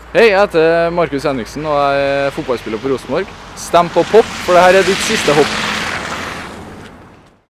Hei, jeg heter Markus Henriksen og jeg er fotballspiller på Rosenborg. Stem på Pop, for dette er ditt siste hopp.